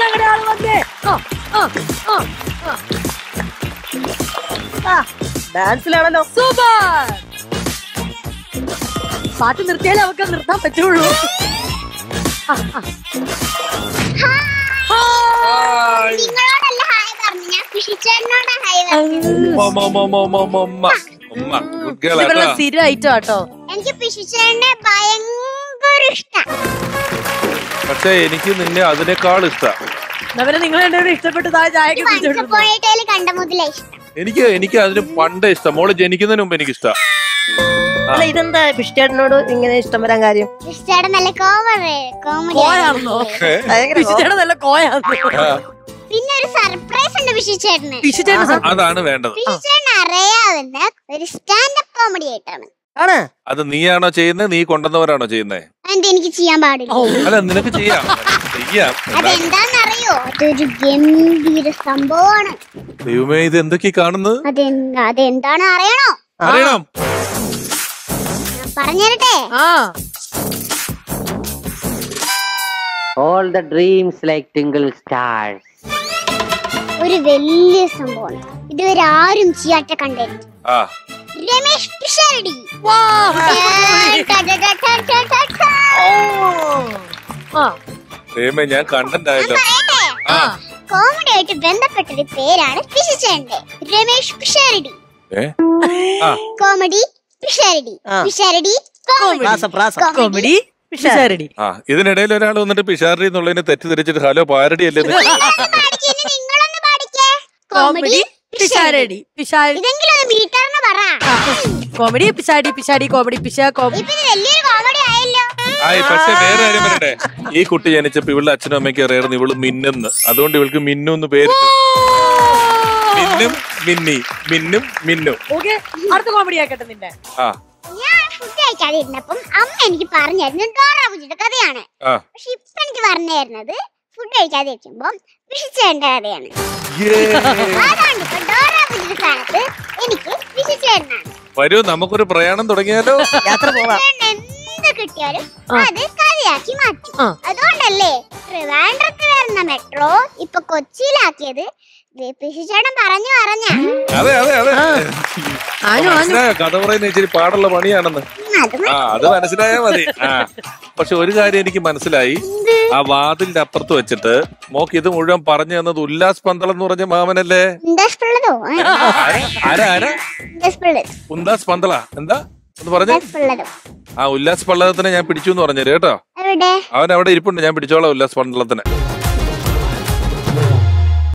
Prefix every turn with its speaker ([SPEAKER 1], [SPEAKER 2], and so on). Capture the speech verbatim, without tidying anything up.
[SPEAKER 1] ഞങ്ങളുടെ ആള് വന്നേ. ഡാൻസിലാണല്ലോ. സൂപ്പർ. പാട്ട് നിർത്തിയാലേ അവർക്ക് നിർത്താൻ പറ്റുള്ളൂ. സ്ഥിരമായിട്ടോ കേട്ടോ.
[SPEAKER 2] എനിക്ക് പിശുച്ചേട്ടനെ ഭയങ്കര ഇഷ്ടം.
[SPEAKER 3] പക്ഷെ എനിക്ക് നിന്നെ അതിനേക്കാൾ ഇഷ്ടം.
[SPEAKER 1] നിങ്ങൾ രണ്ടുപേരും ഇഷ്ടപ്പെട്ട്
[SPEAKER 2] കണ്ട മുതലേ ഇഷ്ടം.
[SPEAKER 3] എനിക്ക് എനിക്ക് അതിന് പണ്ടേ ഇഷ്ടം. മോള് ജനിക്കുന്നതിന് മുമ്പ് എനിക്ക് ഇഷ്ടം.
[SPEAKER 1] അല്ല ഇതെന്താ പിഷ്ടാടിനോട് ഇങ്ങനെ ഇഷ്ടം വരാൻ കാര്യം?
[SPEAKER 2] പിഷ്ടാട് നല്ല കോമഡി.
[SPEAKER 1] നല്ല കോയാണോ?
[SPEAKER 2] പിന്നെ ഒരു സർപ്രൈസ് ഉണ്ട് പിശുച്ചേട്ടന്.
[SPEAKER 3] അതാണ് വേണ്ടത്.
[SPEAKER 2] പിശുച്ചേട്ടന് അറിയാവുന്ന ഒരു സ്റ്റാൻഡപ്പ് കോമഡി ആയിട്ടാണ്.
[SPEAKER 3] അത് നീയാണോ ചെയ്യുന്നത്? നീ കൊണ്ടുവന്നവരാണോ ചെയ്യുന്നത്?
[SPEAKER 2] എനിക്ക് ചെയ്യാൻ പാടില്ല.
[SPEAKER 3] അല്ല നിനക്ക് ചെയ്യാം. ചെയ്യാം.
[SPEAKER 2] അതെന്താണെന്നറിയോ? അതൊരു ഗംഭീര സംഭവമാണ്.
[SPEAKER 3] ദൈവമേ ഇത് എന്തൊക്കെയാ കാണുന്നത്?
[SPEAKER 2] അതെന്താണ് അറിയണോ?
[SPEAKER 3] അറിയണം.
[SPEAKER 2] പറഞ്ഞേരട്ടെ.
[SPEAKER 4] All the dreams like twinkle stars.
[SPEAKER 2] ഒരു വലിയ സംഭവമാണ്. ഇതുവരെ ആരും ചെയ്യാത്ത കണ്ടന്റ്. രമേശ് പിഷാരടി.
[SPEAKER 3] ഞാൻ കണ്ടന്റ് ആയല്ലോ.
[SPEAKER 2] കോമഡി ആയിട്ട് ബന്ധപ്പെട്ടൊരു പേരാണ് പിശുച്ചേട്ടന്റെ. രമേശ് പിഷാരടി. കോമഡി പിഷാരടി. പിഷാരടി
[SPEAKER 1] കോമഡി പിഷാരടി.
[SPEAKER 3] ആ ഇതിനിടയിൽ ഒരാൾ വന്നിട്ട് പിഷാരടി എന്നുള്ളതിനെ തെറ്റിദ്ധരിച്ചിട്ട് ഹലോ പാരടി അല്ലേ?
[SPEAKER 2] നിങ്ങളൊന്ന് പാടിക്കേ.
[SPEAKER 1] Comedy Pisharody. Pisharody comedy Pisharody Pisharody comedy പിഷ കോമഡി.
[SPEAKER 3] ആയി പക്ഷെ വേറെ കാര്യം പറയട്ടെ. ഈ കുട്ടി ജനിച്ചപ്പോ ഇവളുടെ അച്ഛനും അമ്മയ്ക്ക് അറിയായിരുന്നു ഇവള് മിന്നെന്ന്. അതുകൊണ്ട് ഇവൾക്ക് മിന്നു എന്ന് പേര്. മിന്നും മിന്നി മിന്നും മിന്നു.
[SPEAKER 1] അടുത്ത കോമഡി ആക്കട്ടെ നിന്റെ.
[SPEAKER 3] ആ
[SPEAKER 2] ഞാൻ ഫുഡ് കഴിക്കാതിരുന്നപ്പം അമ്മ എനിക്ക് പറഞ്ഞായിരുന്നു ഡോറ ബുജിയുടെ കഥയാണ്. പക്ഷെ ഇപ്പൊ എനിക്ക് പറഞ്ഞു തരുന്നത് ഫുഡ് കഴിക്കാതിരിക്കുമ്പോ പിശുച്ചേട്ടന്റെ കഥയാണ്. അതാണ് ഇപ്പൊ ഡോറ ബുജിയുടെ സ്ഥാനത്ത് എനിക്ക് പിശുച്ചേട്ടനാണ്.
[SPEAKER 3] വരൂ നമുക്കൊരു പ്രയാണം തുടങ്ങിയാലോ?
[SPEAKER 1] യാത്ര പോവാം.
[SPEAKER 2] എന്ത് കിട്ടിയാലും അത് കഥയാക്കി മാറ്റി. അതുകൊണ്ടല്ലേ ട്രിവാൻഡ്രത്ത് വരുന്ന മെട്രോ ഇപ്പൊ കൊച്ചിയിലാക്കിയത്. പിശുച്ചേട്ടൻ പറഞ്ഞു പറഞ്ഞ
[SPEAKER 3] അതെ അതെ അതെ കഥ പറയുന്ന ഇച്ചിരി പാടുള്ള പണിയാണെന്ന്. ആ അത് മനസ്സിലായാ മതി. ആ പക്ഷെ ഒരു കാര്യം എനിക്ക് മനസ്സിലായി. ആ വാതിലിന്റെ അപ്പുറത്ത് വെച്ചിട്ട് മോക്ക് ഇത് മുഴുവൻ പറഞ്ഞു തന്നത് ഉല്ലാസ് പന്തളം എന്ന് പറഞ്ഞ മാമനല്ലേ? ആരാ ആരാ ഉല്ലാസ് പന്തള എന്താ എന്ന് പറഞ്ഞു? ആ ഉല്ലാസ് പള്ളത്തിനെ ഞാൻ പിടിച്ചു എന്ന് പറഞ്ഞു കേട്ടോ. അവൻ അവിടെ ഇരിപ്പുണ്ട്. ഞാൻ പിടിച്ചോളാം ഉല്ലാസ് പന്തളത്തിനെ.